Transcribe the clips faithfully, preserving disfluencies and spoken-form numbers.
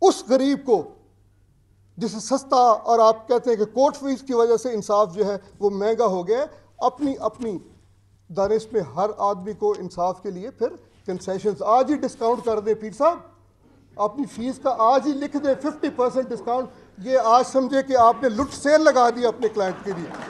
उस गरीब को जिसे सस्ता, और आप कहते हैं कि कोर्ट फीस की वजह से इंसाफ जो है वो महंगा हो गया है, अपनी अपनी दानिश में हर आदमी को इंसाफ के लिए फिर कंसेशंस आज ही डिस्काउंट कर दे। पीर साहब अपनी फीस का आज ही लिख दे फिफ्टी परसेंट डिस्काउंट, ये आज समझे कि आपने लुट सेल लगा दी अपने क्लाइंट के लिए।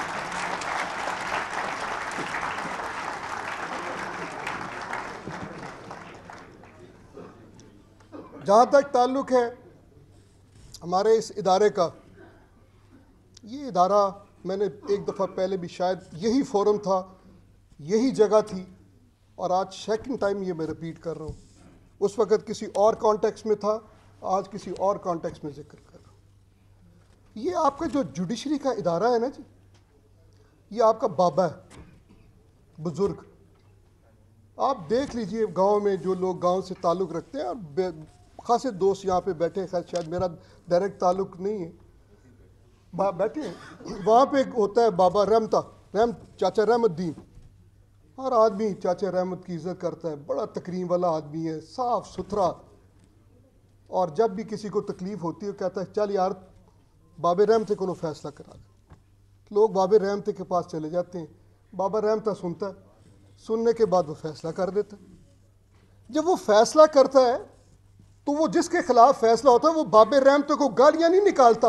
जहाँ तक ताल्लुक है हमारे इस इदारे का, ये इदारा मैंने एक दफ़ा पहले भी शायद यही फोरम था, यही जगह थी, और आज सेकंड टाइम ये मैं रिपीट कर रहा हूँ। उस वक़्त किसी और कॉन्टेक्स्ट में था, आज किसी और कॉन्टेक्स्ट में जिक्र कर रहा हूँ। ये आपका जो जुडिशरी का इदारा है ना जी, ये आपका बाबा है, बुज़ुर्ग। आप देख लीजिए गांव में जो लोग गांव से ताल्लुक़ रखते हैं, और खासे दोस्त यहाँ पे बैठे हैं, खैर शायद मेरा डायरेक्ट ताल्लुक़ नहीं है, बैठे हैं, वहाँ पे होता है बाबा रहमता रहम चाचा रहमतुद्दीन, हर आदमी चाचा रहमत की इज़्ज़त करता है, बड़ा तकरीम वाला आदमी है, साफ़ सुथरा, और जब भी किसी को तकलीफ़ होती है कहता है चल यार बाबे रहमते को फैसला करा दे। लोग बाबे रहमते के पास चले जाते हैं, बाबा रहमता सुनता है, सुनने के बाद वो फैसला कर देता है। जब वो फैसला करता है तो वो जिसके खिलाफ फैसला होता है वो बाबे रहमते को गालियाँ नहीं निकालता,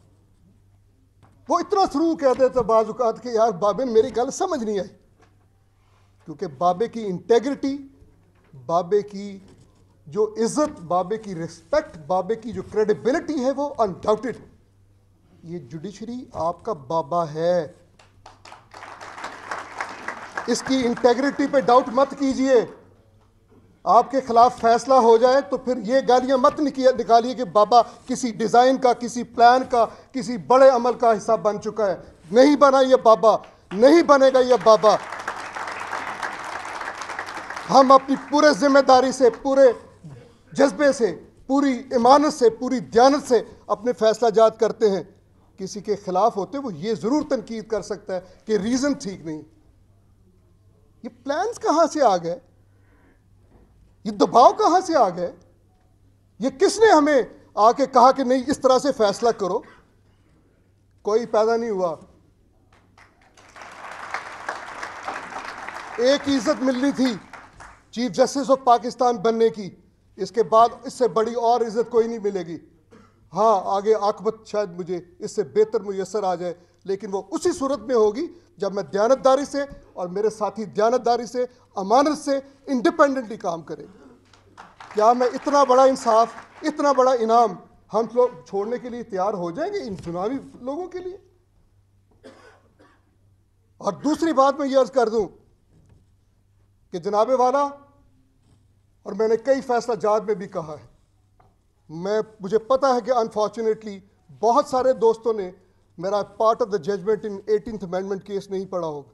वो इतना थ्रू कह देता बाज़ औक़ात कि यार बाबे मेरी गल समझ नहीं आई, क्योंकि बाबे की इंटेग्रिटी, बाबे की जो इज़्ज़त, बाबे की रिस्पेक्ट, बाबे की जो क्रेडिबिलिटी है वो अनडाउटेड। ये जुडिशरी आपका बाबा है, इसकी इंटेग्रिटी पे डाउट मत कीजिए। आपके खिलाफ फैसला हो जाए तो फिर ये गालियां मत निकालिए कि बाबा किसी डिज़ाइन का, किसी प्लान का, किसी बड़े अमल का हिस्सा बन चुका है। नहीं बना ये बाबा, नहीं बनेगा ये बाबा। हम अपनी पूरे जिम्मेदारी से, पूरे जज्बे से, पूरी ईमानत से, पूरी दयानत से अपने फैसला जात करते हैं। किसी के खिलाफ होते वो ये ज़रूर तनकीद कर सकता है कि रीज़न ठीक नहीं। ये प्लान्स कहाँ से आ गए, ये दबाव कहाँ से आ गए, ये किसने हमें आके कहा कि नहीं इस तरह से फैसला करो? कोई पैदा नहीं हुआ। एक इज्जत मिलनी थी चीफ जस्टिस ऑफ पाकिस्तान बनने की, इसके बाद इससे बड़ी और इज्जत कोई नहीं मिलेगी। हाँ, आगे आकबत शायद मुझे इससे बेहतर मुयस्सर आ जाए, लेकिन वो उसी सूरत में होगी जब मैं दयानतदारी से और मेरे साथी दयानतदारी से, अमानत से, इंडिपेंडेंटली काम करें। क्या मैं इतना बड़ा इंसाफ, इतना बड़ा इनाम हम लोग छोड़ने के लिए तैयार हो जाएंगे इन चुनावी लोगों के लिए? और दूसरी बात मैं ये अर्ज कर दूं कि जनाबे वाला, और मैंने कई फैसला जात में भी कहा है, मैं मुझे पता है कि अनफॉर्चुनेटली बहुत सारे दोस्तों ने मेरा part of the judgement in eighteenth amendment case नहीं पढ़ा होगा।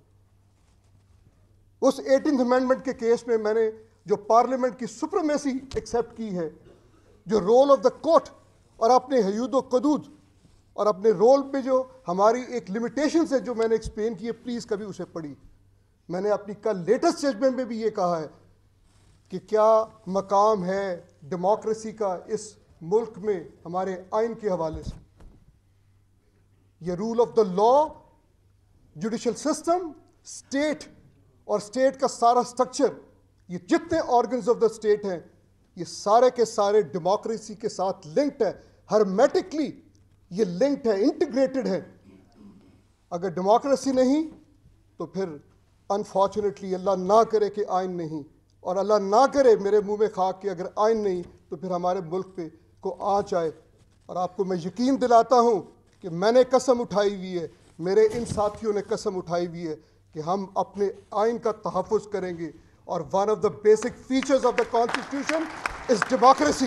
उस एटीन्थ अमेंडमेंट के केस में मैंने जो पार्लियामेंट की सुप्रीमेसी एक्सेप्ट की है, जो रोल ऑफ द कोर्ट और अपने हयूद कदूद और अपने रोल पे जो हमारी एक लिमिटेशन है जो मैंने एक्सप्लेन की है, प्लीज़ कभी उसे पढ़ी। मैंने अपनी कल लेटेस्ट जजमेंट में भी ये कहा है कि क्या मकाम है डेमोक्रेसी का इस मुल्क में हमारे आइन के हवाले से। ये rule of the law, judicial system, state और स्टेट का सारा स्ट्रक्चर, ये जितने ऑर्गन्स ऑफ द स्टेट हैं, ये सारे के सारे डेमोक्रेसी के साथ लिंक्ड है, हर्मेटिकली ये लिंक्ड है, इंटीग्रेटेड है। अगर डेमोक्रेसी नहीं तो फिर अनफॉर्चुनेटली अल्लाह ना करे कि आइन नहीं, और अल्लाह ना करे मेरे मुंह में खाक कि अगर आइन नहीं तो फिर हमारे मुल्क पे को आँच आए। और आपको मैं यकीन दिलाता हूँ कि मैंने कसम उठाई हुई है, मेरे इन साथियों ने कसम उठाई हुई है कि हम अपने आइन का तहफ़्फ़ुज़ करेंगे। और one of the basic features of the constitution is democracy.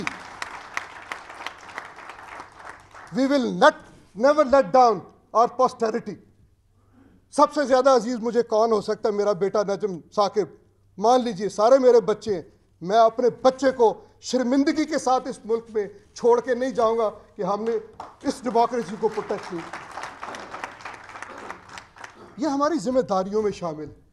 We will not never let down our posterity. सबसे ज़्यादा अजीज़ मुझे कौन हो सकता है? मेरा बेटा नजम साकिब। मान लीजिए सारे मेरे बच्चे हैं, मैं अपने बच्चे को शर्मिंदगी के साथ इस मुल्क में छोड़ के नहीं जाऊंगा कि हमने इस डेमोक्रेसी को प्रोटेक्ट किया। यह हमारी जिम्मेदारियों में शामिल है।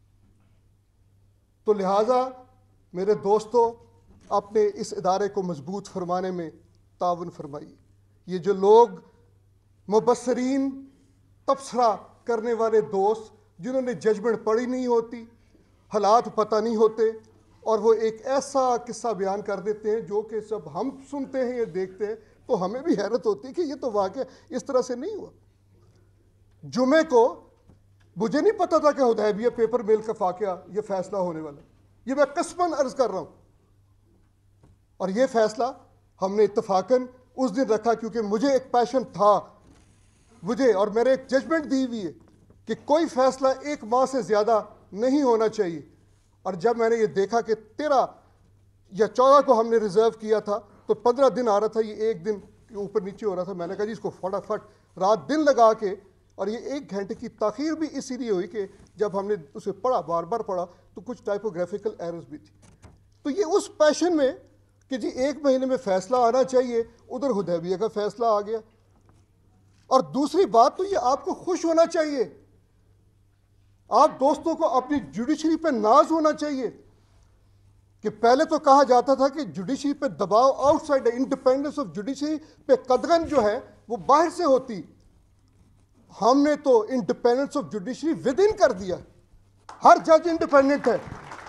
तो लिहाजा मेरे दोस्तों, अपने इस इदारे को मजबूत फरमाने में तावन फरमाइए। ये जो लोग मुबस्सरीन तबसरा करने वाले दोस्त जिन्होंने जजमेंट पढ़ी नहीं होती, हालात पता नहीं होते, और वो एक ऐसा किस्सा बयान कर देते हैं जो कि जब हम सुनते हैं या देखते हैं तो हमें भी हैरत होती है कि ये तो वाकई इस तरह से नहीं हुआ। जुमे को मुझे नहीं पता था कि हुदैबिया पेपर मिल का वाकया ये फैसला होने वाला, ये मैं कसमन अर्ज कर रहा हूँ। और ये फैसला हमने इत्तफाकन उस दिन रखा क्योंकि मुझे एक पैशन था, मुझे और मेरे एक जजमेंट दी हुई है कि कोई फैसला एक माह से ज़्यादा नहीं होना चाहिए। और जब मैंने ये देखा कि तेरह या चौदह को हमने रिजर्व किया था तो पंद्रह दिन आ रहा था, ये एक दिन के ऊपर नीचे हो रहा था, मैंने कहा जी इसको फटाफट रात दिन लगा के, और ये एक घंटे की ताख़ीर भी इसीलिए हुई कि जब हमने उसे पढ़ा, बार बार पढ़ा, तो कुछ टाइपोग्राफिकल एरर्स भी थी। तो ये उस पैशन में कि जी एक महीने में फ़ैसला आना चाहिए, उधर हुदैबिया का फ़ैसला आ गया। और दूसरी बात तो ये आपको खुश होना चाहिए, आप दोस्तों को अपनी जुडिशरी पे नाज होना चाहिए कि पहले तो कहा जाता था कि जुडिशरी पे दबाव आउटसाइड है, इंडिपेंडेंस ऑफ जुडिशरी पे कदगन जो है वो बाहर से होती। हमने तो independence of judiciary within कर दिया, हर जज इंडिपेंडेंट है।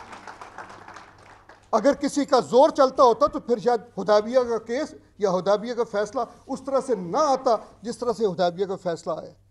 अगर किसी का जोर चलता होता तो फिर शायद हुदैबिया का केस या हुदैबिया का फैसला उस तरह से ना आता जिस तरह से हुदैबिया का फैसला आया।